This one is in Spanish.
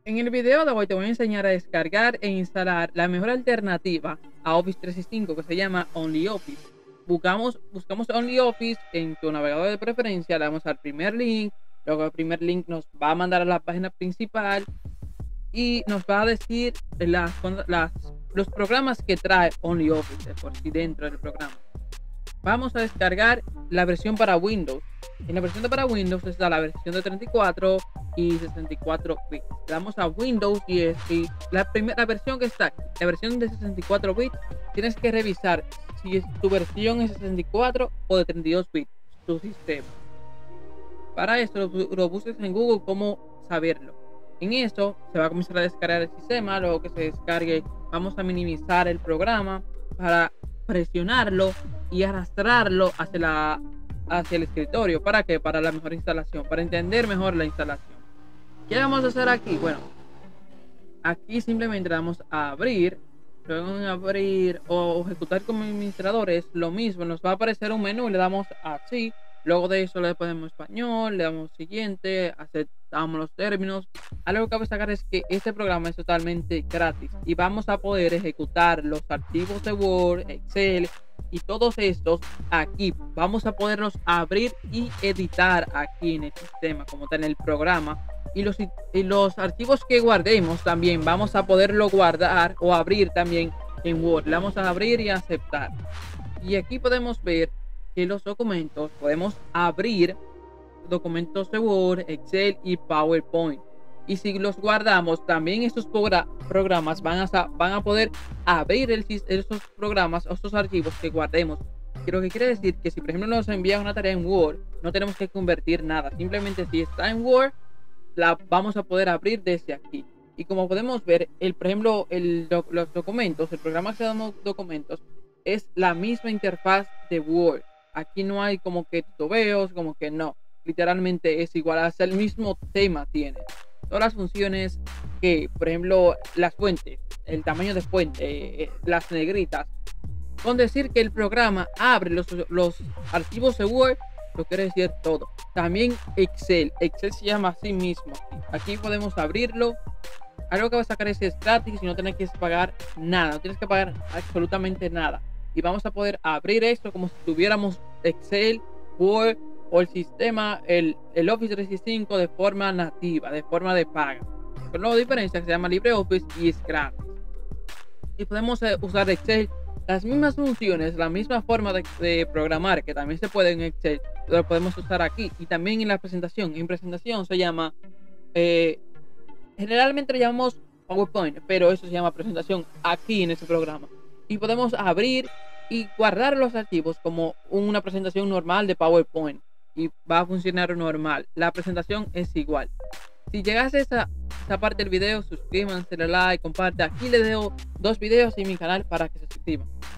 En el video de hoy te voy a enseñar a descargar e instalar la mejor alternativa a Office 365 que se llama OnlyOffice. Buscamos OnlyOffice en tu navegador de preferencia, le damos al primer link, luego el primer link nos va a mandar a la página principal y nos va a decir los programas que trae OnlyOffice de por sí dentro del programa. Vamos a descargar la versión para Windows. En la versión para Windows está la versión de 34 y 64 bits. Le damos a Windows y la versión que está aquí, la versión de 64 bits, tienes que revisar si tu versión es 64 o de 32 bits, tu sistema. Para esto lo busques en Google cómo saberlo. En eso se va a comenzar a descargar el sistema. Luego que se descargue, vamos a minimizar el programa para presionarlo y arrastrarlo hacia el escritorio. ¿Para qué? Para la mejor instalación, para entender mejor la instalación. ¿Qué vamos a hacer aquí? Bueno, aquí simplemente le damos a abrir. Luego en abrir o ejecutar como administrador es lo mismo. Nos va a aparecer un menú y le damos así. Luego de eso le ponemos español, le damos siguiente, aceptamos los términos. Algo que cabe destacar es que este programa es totalmente gratis y vamos a poder ejecutar los archivos de Word, Excel y todos estos aquí. Vamos a poderlos abrir y editar aquí en el sistema, como está en el programa. Y los archivos que guardemos también vamos a poderlo guardar o abrir también en Word. Le vamos a abrir y aceptar. Y aquí podemos ver que los documentos, podemos abrir documentos de Word, Excel y PowerPoint. Y si los guardamos, también estos programas van a poder abrir esos programas o estos archivos que guardemos. Lo que quiere decir que si por ejemplo nos envía una tarea en Word, no tenemos que convertir nada. Simplemente si está en Word, la vamos a poder abrir desde aquí. Y como podemos ver, por ejemplo, los documentos, el programa que damos documentos, es la misma interfaz de Word. Aquí no hay como que tutoreos, como que no. Literalmente es igual, hasta el mismo tema tiene. Todas las funciones que, por ejemplo, las fuentes, el tamaño de fuente, las negritas. Con decir que el programa abre los archivos de Word, lo quiere decir todo. También Excel se llama así mismo. Aquí podemos abrirlo. Algo que va a sacar es gratis y no tienes que pagar nada. No tienes que pagar absolutamente nada. Y vamos a poder abrir esto como si tuviéramos Excel, Word o el sistema, el Office 365 de forma nativa, de forma de paga. Con la diferencia que se llama LibreOffice y es gratis. Y podemos usar Excel, las mismas funciones, la misma forma de programar que también se puede en Excel, lo podemos usar aquí. Y también en la presentación. En presentación se llama, generalmente le llamamos PowerPoint, pero eso se llama presentación aquí en este programa. Y podemos abrir y guardar los archivos como una presentación normal de PowerPoint y va a funcionar normal. La presentación es igual. Si llegaste a esta parte del video, suscríbanse, dale like, comparte. Aquí les dejo 2 videos en mi canal para que se suscriban.